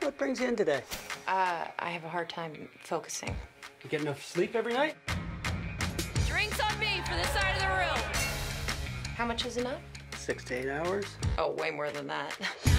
What brings you in today? I have a hard time focusing. You get enough sleep every night? Drinks on me for this side of the room. How much is enough? 6 to 8 hours. Oh, way more than that.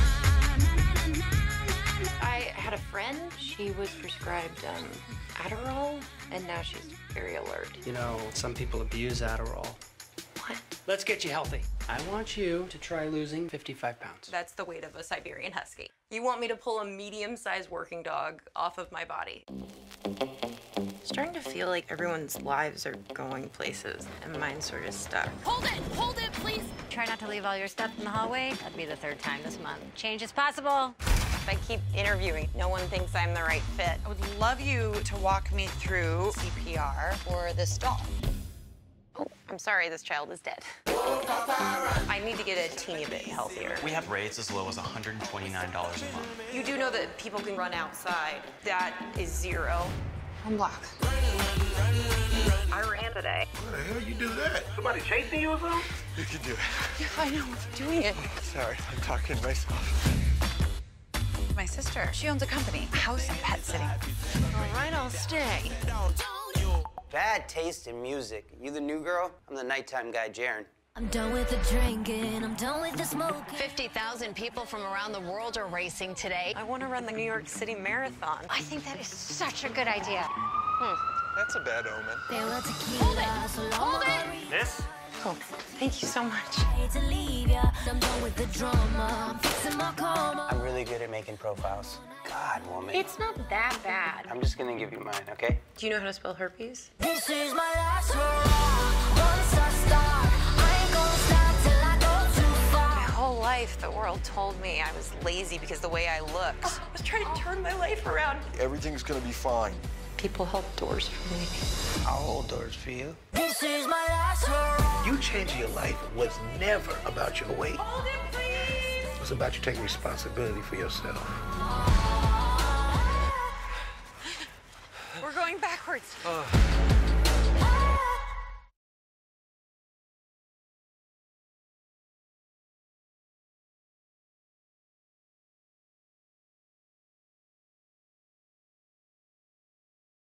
I had a friend. She was prescribed Adderall, and now she's very alert. You know, some people abuse Adderall. What? Let's get you healthy. I want you to try losing 55 pounds. That's the weight of a Siberian Husky. You want me to pull a medium-sized working dog off of my body. Starting to feel like everyone's lives are going places, and mine's sort of stuck. Hold it, please. Try not to leave all your stuff in the hallway. That'd be the 3rd time this month. Change is possible. If I keep interviewing, no one thinks I'm the right fit. I would love you to walk me through CPR for this doll. Oh, I'm sorry, this child is dead. I need to get a teeny bit healthier. We have rates as low as $129 a month. You do know that people can run outside. That is zero. I'm black. I ran today. How the hell you do that? Somebody chasing you or something? You can do it. Yeah, I know, I'm doing it. Sorry, I'm talking to myself. My sister, she owns a company, house and pet sitting. All right, I'll stay. Bad taste in music. You the new girl? I'm the nighttime guy, Jaren. I'm done with the drinking, I'm done with the smoking. 50,000 people from around the world are racing today. I want to run the New York City Marathon. I think that is such a good idea. That's a bad omen. There were tequila, so long ago. This? Oh, thank you so much. Hate to leave ya, I'm done with the drama. I'm fixing my karma. I'm really good at making profiles. God, woman. It's not that bad. I'm just gonna give you mine, okay? Do you know how to spell herpes? This is my last hurrah. Once I start, I ain't gonna stop till I go too far. My whole life, the world told me I was lazy because the way I looked. I was trying to turn my life around. Everything's gonna be fine. People held doors for me. I'll hold doors for you. This is my last hurrah. You changing your life was never about your weight. Hold it, please. It was about you taking responsibility for yourself. We're going backwards.